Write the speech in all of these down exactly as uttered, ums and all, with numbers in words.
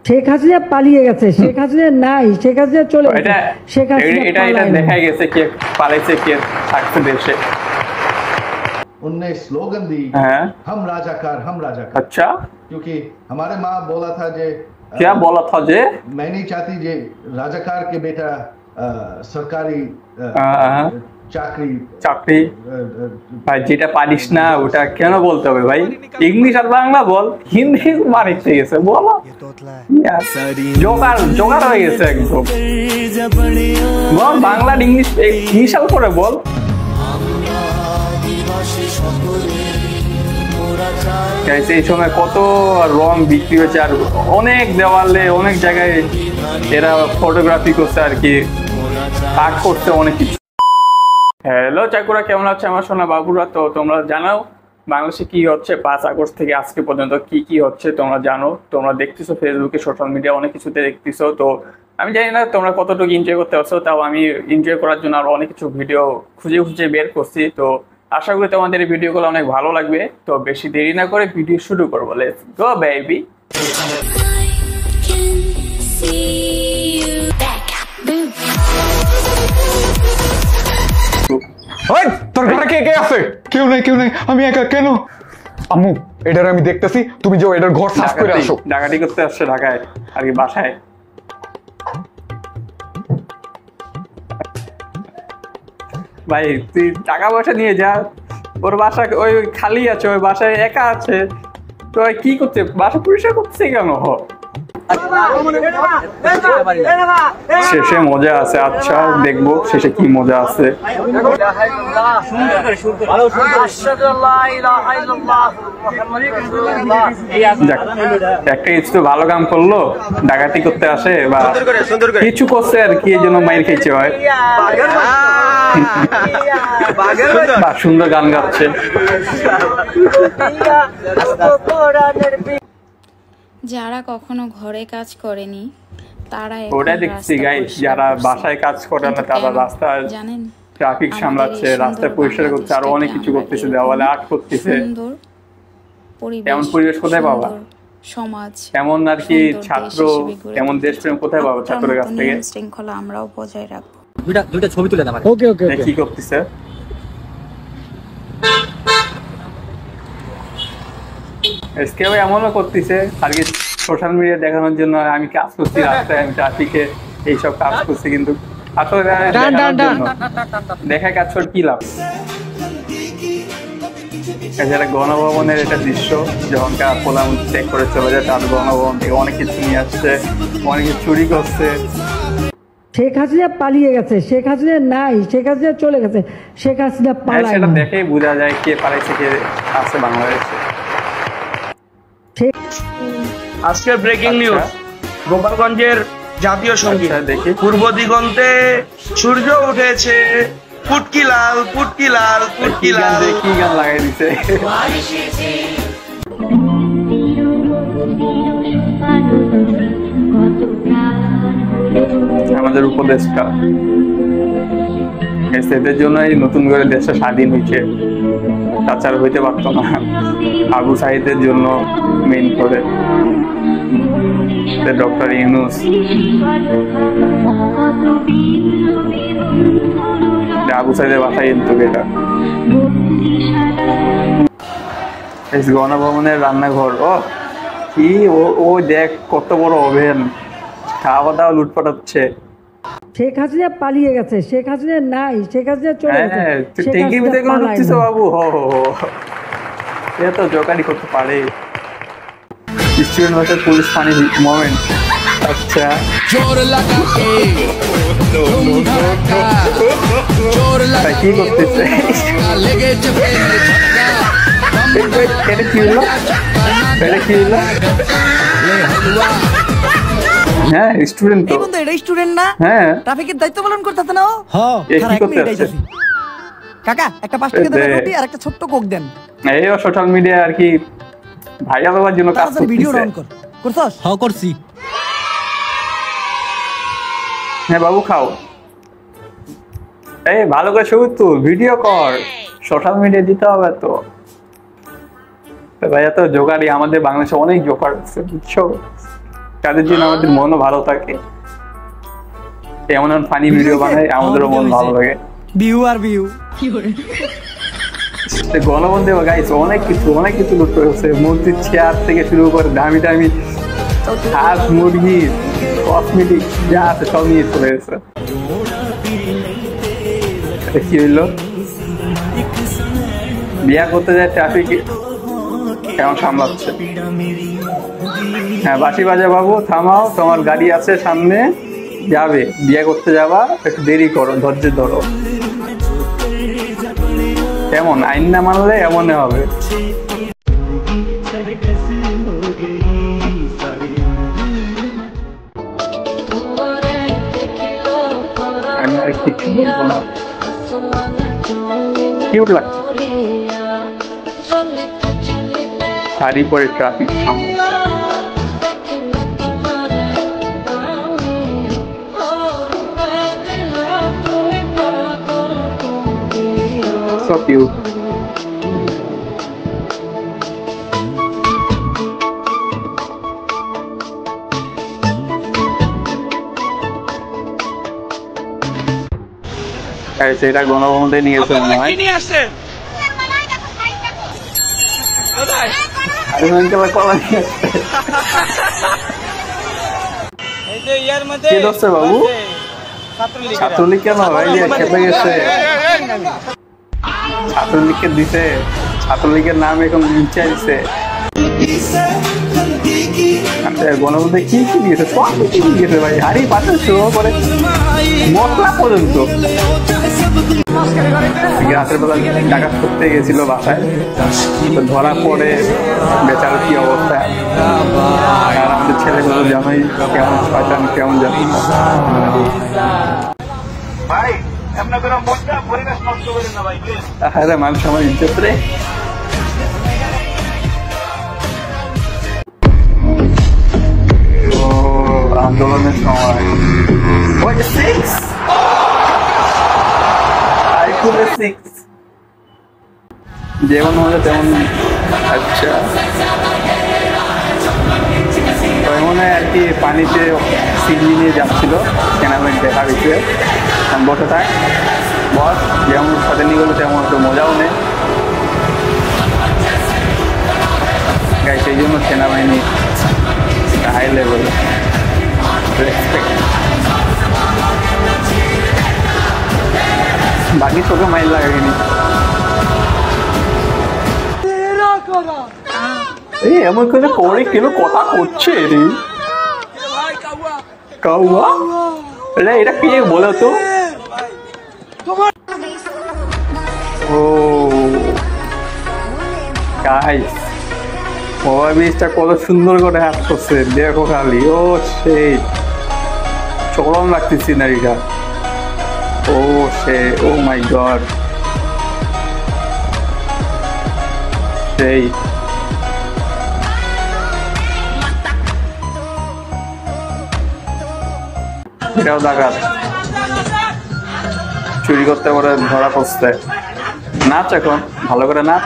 শেখ হাসিনা পালিয়ে গেছে, শেখ হাসিনা নাই, শেখ হাসিনা চলে গেছে। শেখ হাসিনা এটা এটা দেখা গেছে কে পালাইছে কে থাকছে দেশে। उनने स्लोगन दी हम राजाकार हम राजाकार। अच्छा, क्योंकि हमारे माँ बोला था जे क्या बोला था जे मैं नहीं चाहती जे राजाकार के बेटा सरकारी চাকরি চাকরি ভাই যেটা পারিস না ওটা কেন বলতে হবে ভাই? ইংলিশ আর বাংলা বল, হিন্দি মারিতে গেছে বলো, জোগাড় জোগাড় হয়ে গেছে একদম। বল বাংলা ইংলিশ মিশাল করে বল। এই সময় কত রং বিক্রি হয়েছে, আর অনেক দেওয়ালে অনেক জায়গায় এরা ফটোগ্রাফি করছে আর কি, আর্ট করছে অনেক কিছু। হ্যালো চাকুরা, কেমন আছে আমার সোনা বাবুরা? তো তোমরা জানাও বাংলাদেশে কি হচ্ছে পাঁচ আগস্ট থেকে আজকে পর্যন্ত কি কি হচ্ছে তোমরা জানো। তোমরা দেখতেছো ফেসবুকে, সোশ্যাল মিডিয়া অনেক কিছুতে দেখতেছো। তো আমি জানি না তোমরা কতটুকু এনজয় করতে পারছো, তাও আমি এনজয় করার জন্য আরো অনেক কিছু ভিডিও খুঁজে খুঁজে বের করছি। তো আশা করি তোমাদের এই ভিডিওগুলো অনেক ভালো লাগবে। তো বেশি দেরি না করে ভিডিও শুরু করবো, লেটস গো বেবি। ওই তোর ঘরে কে কে আছে? কেউ নাই কেউ নাই, আমি একা। কেন আম্মু? এটার আমি দেখতেছি, তুমি যাও এটার ঘর সাফ করে আসো। ডাকাতি করতে আসছে ঢাকায় আর কি, বাসায়। ভাই তুই টাকা পয়সা নিয়ে যা, ওর বাসা ওই খালি আছে, ওই বাসায় একা আছে, তো কি করতে বাসা পরিষ্কার করতেছে কেন? শেষে মজা আছে। আচ্ছা দেখবো শেষে কি মজা আছে। একটা কিছু ভালো কাম করলো, ডাকাতি করতে আসে বা কিছু করছে আর কি, এই জন্য মাইর খেয়েছে হয়। সুন্দর গান গাচ্ছে। যারা কখনো ঘরে কাজ করেনি তারা ওটা দেখছি গাইস, যারা বাসায় কাজ করে না তারা রাস্তায় জানেন ট্রাফিক সামলাচ্ছে, রাস্তা পরিষ্কার করছে, আর অনেক কিছু করতেছে, দেওয়ালে আর্ট করতেছে। এমন পরিবেশ কোথায় পাবা? সমাজ এমন আর কি ছাত্র, এমন দেশপ্রেম কোথায় পাবো ছাত্রের কাছ থেকে? শৃঙ্খলা আমরাও বজায় রাখবো। দুইটা দুইটা ছবি তুলে দাও। ওকে ওকে ওকে। কি করতেছে? এসকে ভাই এমনও করতেছে আর কি সোশ্যাল মিডিয়া দেখানোর জন্য, আমি কাজ করছি রাস্তায়, আমি ট্রাফিকে এইসব কাজ করছি, কিন্তু আসলে দেখা কাজ করে কি লাভ? এছাড়া গণভবনের এটা দৃশ্য, যখন পোলাম চেক করে চলে যায়, তার গণভবন থেকে অনেক কিছু নিয়ে আসছে, অনেক কিছু চুরি করছে। শেখ হাসিনা পালিয়ে গেছে, শেখ হাসিনা নাই, শেখ হাসিনা চলে গেছে, শেখ হাসিনা পালায়। সেটা দেখেই বোঝা যায় কে পালাইছে, কে আছে বাংলাদেশে। আজকের ব্রেকিং নিউজ, গোপালগঞ্জের জাতীয় সঙ্গীত দেখি। পূর্ব দিগন্তে সূর্য উঠেছে, পুটকি লাল পুটকি লাল পুটকি লাল। কি গান লাগাই দিছে? আমাদের উপদেষ্টা, এদের জন্যই নতুন করে দেশটা স্বাধীন হয়েছে, তাছাড়া হইতে পারতো না। আবু সাইদের জন্য মেইন করে ডক্টর ইউনূস। আবু সাইদের বাসায় কিন্তু এটা গণভবনের রান্নাঘর। ও কি, ও দেখ কত বড় ওভেন, খাওয়া দাওয়া লুটপাট হচ্ছে। শেখ হাসিনা পালিয়ে গেছে, শেখ হাসিনা নাই, শেখ হাসিনা চলে গেছে। ট্যাঙ্কির ভিতরে কোনো ঢুকছিস বাবু? হো হো হো, এ তো জোকারি করতে পারে। Student versus police funny moment. আচ্ছা কি করতেছে? এটা কি হলো? এটা কি হলো? হ্যাঁ স্টুডেন্ট তো। এই বন্ধু এটা স্টুডেন্ট না? হ্যাঁ ট্রাফিকের দায়িত্ব পালন করতেছ না? হ্যাঁ কি করতেছ? কাকা একটা পাঁচ টাকা দেন রুটি আর একটা ছোট্ট কোক দেন। এই সোশ্যাল মিডিয়া আর কি ভাইরাল হওয়ার জন্য কাজ করতেছে। ভিডিও রান কর। করছস? হ্যাঁ করছি। হ্যাঁ বাবু খাও। এই ভালো করে ছবি তুল, ভিডিও কর, সোশ্যাল মিডিয়া দিতে হবে তো। ভাইয়া তো জোগাড়ি, আমাদের বাংলাদেশে অনেক জোগাড় আছে বুঝছো। তাদের জন্য আমাদের মনও ভালো থাকে, এমন এমন ফানি ভিডিও বানায় আমাদেরও মন ভালো লাগে। ভিউ আর ভিউ গণবন্ধে গাইছে অনেক কিছু অনেক কিছু লুট করেছে, মূর্তির চেয়ার থেকে শুরু করে দামি দামি হাঁস মুরগি কসমেটিক যা আছে সব নিয়ে চলে গেছে। কি হইলো, বিয়া করতে যায় ট্রাফিক কেমন সামলাচ্ছে। হ্যাঁ বাসি বাজা বাবু থামাও, তোমার গাড়ি আছে সামনে, যাবে বিয়ে করতে যাবা, একটু দেরি করো, ধৈর্য ধরো। কেমন আইন না মানলে এমন হবে। আমি আর কিছু বলবো না, কিউট লাগছে। শাড়ি পরে ট্রাফিক so cute. সেটা গণভবনে নিয়েছে মনে হয়। কে দোস্ত বাবু ছাত্রলীগ কেন ভাই খেপে গেছে, ছাত্রলীগকে দিছে, ছাত্রলীগের নাম এখন নিচে দিছে। গণভবনে কি কি দিয়েছে, সব কিছু দিয়েছে ভাই, হাড়ি পাতে শুরু করে মশলা পর্যন্ত। রাতের বেলা ডাকাত করতে গেছিল বাসায়, ধরা পড়ে বেচার কি অবস্থা। আর আমাদের ছেলেগুলো জানাই কেমন শয়তান কেমন জানি। আরে মানুষ আমার ইজ্জত রে। ও আন্দোলনের সময় যেমন হলে তেমন। আচ্ছা মনে হয় আর কি পানিতে সিগনি নিয়ে যাচ্ছিল, সেনাবাহিনী দেখা দিচ্ছে বসে থাক বস, যেমন সাথে নিয়ে গেলো তেমন একটু মজাও নেই গাই, সেই জন্য সেনাবাহিনী হাই লেভেল রেসপেক্ট। বাকি চোখে মাইল লাগেনি। এই এমন করে করে কেন কথা করছে রে কাউয়া, এটা এটা কি বলো তো। ও গাইস মোবাইল ব্রিজটা কত সুন্দর করে হাত করছে দেখো খালি। ও সেই চরম লাগছে সিনারিটা। ও সে ও মাই গড সেই এটাও ডাকাত, চুরি করতে পারে ধরা পড়ছে। নাচ এখন ভালো করে নাচ,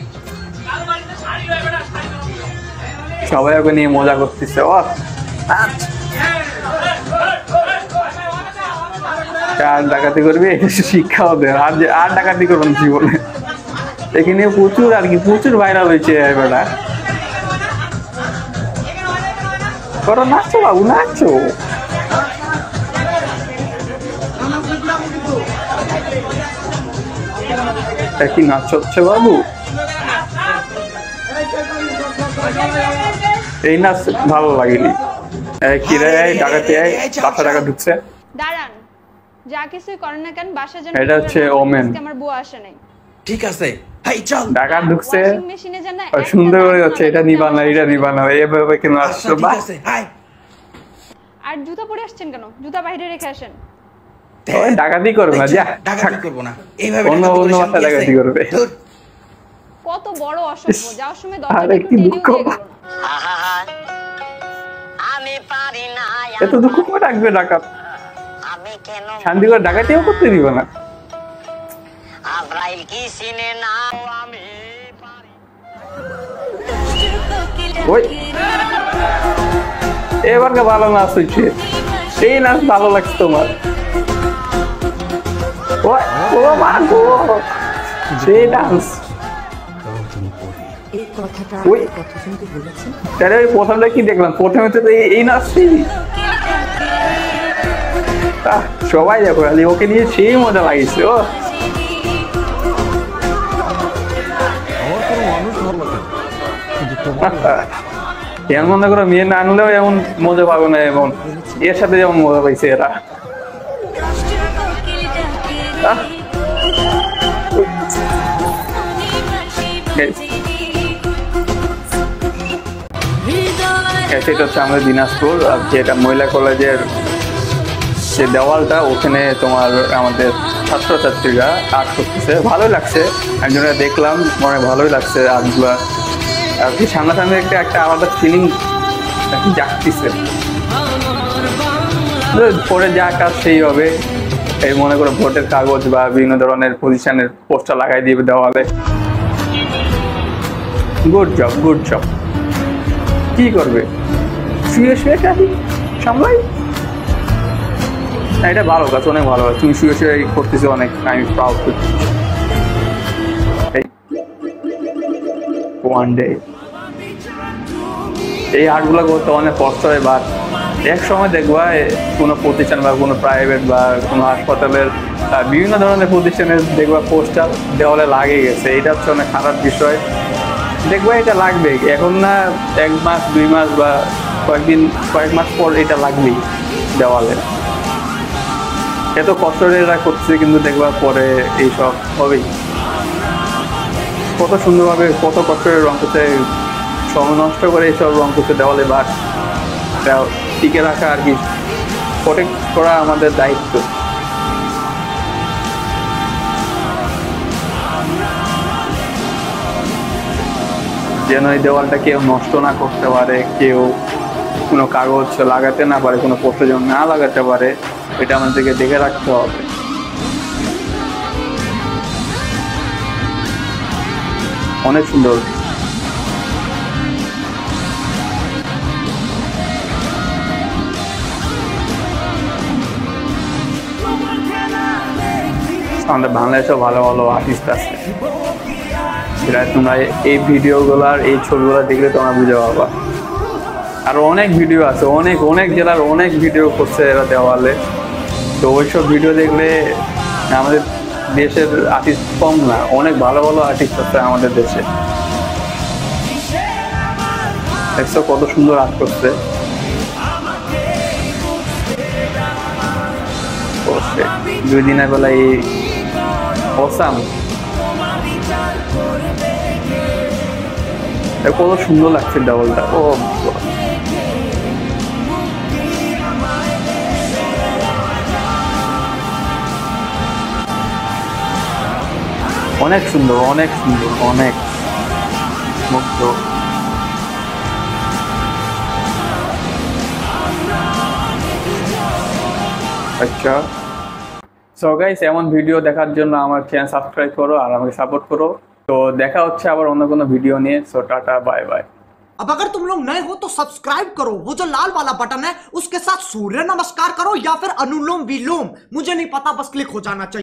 সবাই ওকে নিয়ে মজা করতেছে। ও নাচ, আর ডাকাতি করবি শিক্ষাও দেয়, আর আর ডাকাতি করবেন জীবনে। এখানে প্রচুর আর কি প্রচুর ভাইরাল হয়েছে বেটা। করো নাচো বাবু নাচো। কি নাচ হচ্ছে বাবু, এই নাচ ভালো লাগেনি। কিরে ডাকাতি বাসা টাকা ঢুকছে, দাঁড়ান যা কিছুই করেন না কেন বাসা যেন এটা হচ্ছে ওমেন। আমার বউ আসে নাই, ঠিক আছে হাই চল। ডাকাত ঢুকছে মেশিনে জানা সুন্দর করে হচ্ছে, এটা নিবা না এটা নিবা না এভাবে কেন আসছো বা। আর জুতা পরে আসছেন কেন, জুতা বাইরে রেখে আসেন। ওই ডাকাতি করবে না, যা ডাকাতি করব না, এইভাবে অন্য অন্য মাথা ডাকাতি করবে। কত বড় অসভ্য, যাওয়ার সময় দরজা আরে কি দুঃখ, আমি পারি না এত দুঃখ করে রাখবে ডাকাত, শান্তি করে ডাকাতিও করতে দিবে না। আব্রাইল কি চিনে না আমি পারি। ওই এবারকে ভালো নাচ হয়েছে, সেই নাচ ভালো লাগছে তোমার। ও ও মা গো, সেই ডান্স। ওই তাহলে ওই প্রথমটা কি দেখলাম, প্রথমে তো এই- এই নাচটি আহ, সবাই দেখো খালি ওকে নিয়ে সেই মজা লাগিয়েছে। ও এমন মনে করো মেয়ে না আনলেও এমন মজা পাবে না, এমন এর সাথে যেমন মজা পাইছে এরা। আহ, সেটা হচ্ছে আমাদের দিনাজপুর, আর যেটা মহিলা কলেজের যে দেওয়ালটা, ওখানে তোমার আমাদের ছাত্রছাত্রীরা আর্ট করতেছে, ভালোই লাগছে। একজনে দেখলাম মনে ভালোই লাগছে আর্টগুলা, আর কি সামনাসামনি একটা একটা আলাদা ফিলিং জাগতেছে। পরে যা কাজ সেই হবে, এই মনে করো ভোটের কাগজ বা বিভিন্ন ধরনের পজিশনের পোস্টার লাগাই দিবে দেওয়ালে। Good job, good job. কি করবে, শুয়ে শুয়ে চাবি সামলাই। এটা ভালো কাজ, অনেক ভালো কাজ। তুমি শুয়ে শুয়ে করতেছো, অনেক আমি প্রাউড করছি। ওয়ান ডে এই আর্টগুলো করতে অনেক কষ্ট হয়, বাট এক সময় দেখবা কোনো প্রতিষ্ঠান বা কোনো প্রাইভেট বা কোনো হাসপাতালের বিভিন্ন ধরনের প্রতিষ্ঠানের দেখবা পোস্টার দেওয়ালে লাগিয়ে গেছে। এটা হচ্ছে অনেক খারাপ বিষয়। দেখবা এটা লাগবে, এখন না এক মাস দুই মাস বা কয়েকদিন কয়েক মাস পর এটা লাগবেই দেওয়ালে। এত কষ্ট এরা করছে, কিন্তু দেখবা পরে এইসব হবেই। কত সুন্দরভাবে কত কষ্টের রং করতে, সময় নষ্ট করে এইসব রং করতে দেওয়ালে, বাট টিকে রাখা আর কি প্রোটেক্ট করা আমাদের দায়িত্ব। যেন এই দেওয়ালটা কেউ নষ্ট না করতে পারে, কেউ কোনো কাগজ লাগাতে না পারে, কোনো পোস্টার যেন না লাগাতে পারে, এটা আমাদেরকে দেখে রাখতে হবে। অনেক সুন্দর। আমাদের বাংলাদেশেও ভালো ভালো আর্টিস্ট আছে, সেটা তোমরা এই ভিডিওগুলার এই ছবিগুলো দেখলে তোমরা বুঝে পাবা। আরো অনেক ভিডিও আছে, অনেক অনেক জেলার অনেক ভিডিও করছে এরা দেওয়ালে। তো ওইসব ভিডিও দেখলে আমাদের দেশের আর্টিস্ট কম না, অনেক ভালো ভালো আর্টিস্ট আছে আমাদের দেশে। দেখছো কত সুন্দর আর্ট করছে। দুই দিনের বেলা এই অসাম, কত সুন্দর লাগছে ডাবলটা। ও অনেক সুন্দর, অনেক সুন্দর, অনেক মুগ্ধ। আচ্ছা, সো গাইস, এমন ভিডিও দেখার জন্য আমার চ্যানেল সাবস্ক্রাইব করো আর আমাকে সাপোর্ট করো। তো দেখা হচ্ছে আবার অন্য কোনো ভিডিও নিয়ে। So tata, bye bye. अब अगर तुम लोग नए हो तो सब्सक्राइब करो, वो जो लाल वाला बटन है उसके साथ सूर्य नमस्कार करो या फिर अनुलोम विलोम, मुझे नहीं पता, बस क्लिक हो जाना चाहिए।